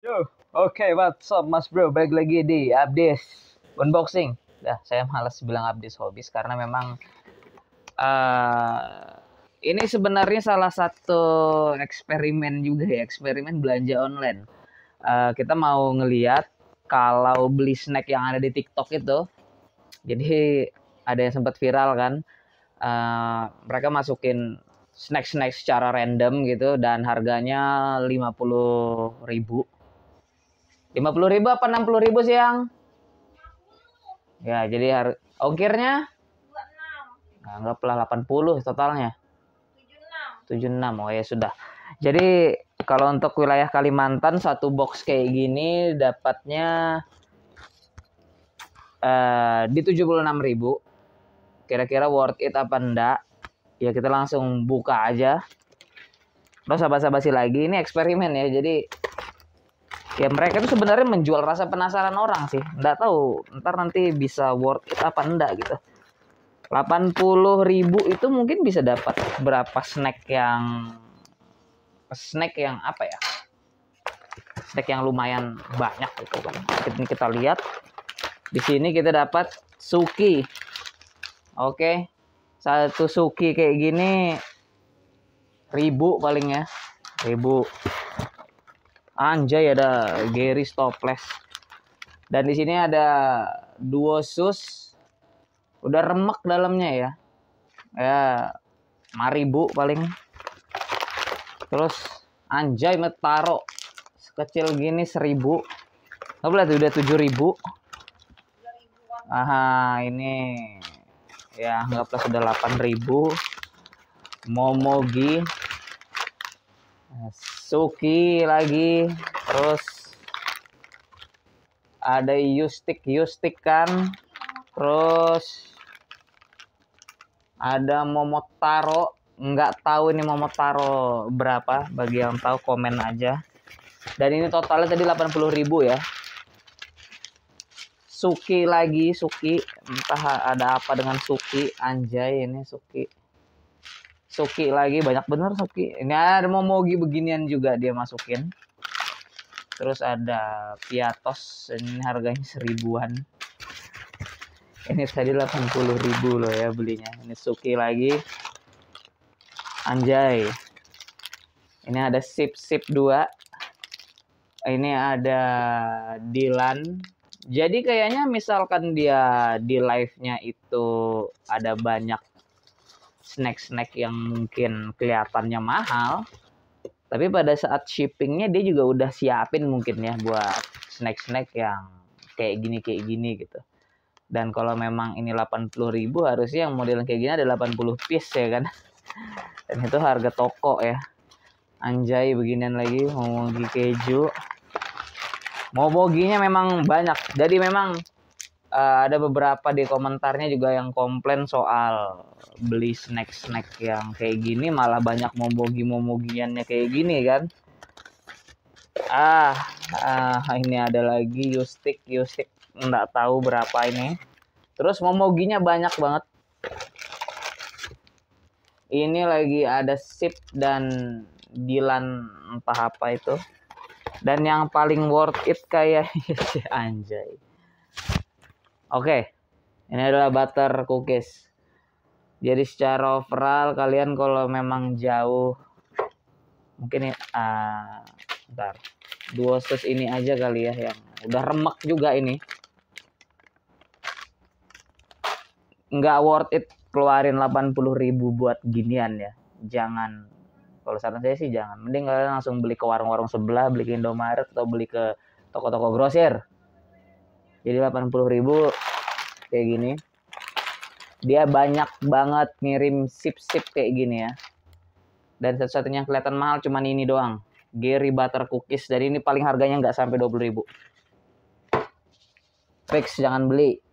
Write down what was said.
Yo, oke, what's up Mas Bro? Balik lagi di Abdis Unboxing. Saya malas bilang Abdis Hobbies karena memang eh ini sebenarnya salah satu eksperimen juga ya, eksperimen belanja online. Kita mau ngeliat kalau beli snack yang ada di TikTok itu. Jadi ada yang sempat viral kan, mereka masukin snack-snack secara random gitu dan harganya 50.000. 50.000 apa 60.000 sih yang? Ya, jadi ongkirnya nah, anggaplah 80 totalnya. 76. Oh ya sudah. Jadi kalau untuk wilayah Kalimantan satu box kayak gini dapatnya di 76.000. Kira-kira worth it apa enggak? Ya kita langsung buka aja. Terus basa-basi lagi, ini eksperimen ya. Jadi ya mereka itu sebenarnya menjual rasa penasaran orang sih. Nggak tahu ntar nanti bisa worth it apa enggak gitu. 80.000 itu mungkin bisa dapat berapa snack yang apa ya? Snack yang lumayan banyak gitu kan. Ini kita lihat. Di sini kita dapat suki. Oke. Satu suki kayak gini 1.000 paling ya. 1.000. Anjay, ada Gary Stoples. Dan di sini ada Duo Sus. Udah remek dalamnya ya. Ya 5.000 paling. Terus anjay Metaro sekecil gini 1.000. Nggak boleh tuh udah 7.000. Aha, ini ya anggaplah sudah 8.000. Momogi, Suki lagi, terus ada Yustik kan, terus ada Momotaro. Nggak tahu ini Momotaro berapa, bagi yang tahu komen aja. Dan ini totalnya tadi 80.000 ya. Suki lagi, Suki. Entah ada apa dengan Suki. Anjay, ini Suki. Suki lagi, banyak bener Suki. Ini ada Momogi beginian juga dia masukin. Terus ada Piatos, ini harganya 1.000-an. Ini tadi 80.000 loh ya belinya. Ini Suki lagi. Anjay. Ini ada Sip 2. Ini ada Dilan. Jadi kayaknya misalkan dia di live-nya itu ada banyak snack-snack yang mungkin kelihatannya mahal, tapi pada saat shippingnya dia juga udah siapin mungkin ya buat snack-snack yang kayak gini gitu. Dan kalau memang ini 80.000 harusnya yang model kayak gini ada 80 piece ya kan. Dan itu harga toko ya. Anjay, beginian lagi momogi keju. Momoginya memang banyak. Jadi memang ada beberapa di komentarnya juga yang komplain soal beli snack-snack yang kayak gini malah banyak momogiannya kayak gini kan. Ini ada lagi Yustik nggak tahu berapa ini. Terus momoginya banyak banget. Ini lagi ada Sip dan Dilan entah apa itu. Dan yang paling worth it kayak anjay. Oke. Ini adalah butter cookies. Jadi secara overall kalian kalau memang jauh mungkin bentar. Duo Sus ini aja kali ya yang udah remek juga ini. Nggak worth it keluarin 80.000 buat ginian ya. Jangan. Kalau saran saya sih jangan. Mending kalian langsung beli ke warung-warung sebelah, beli ke Indomaret atau beli ke toko-toko grosir. Jadi 80.000 kayak gini. Dia banyak banget ngirim sip-sip kayak gini ya. Dan satu-satunya yang kelihatan mahal cuman ini doang. Gary Butter Cookies. Dari ini paling harganya nggak sampai 20.000. Fix, jangan beli.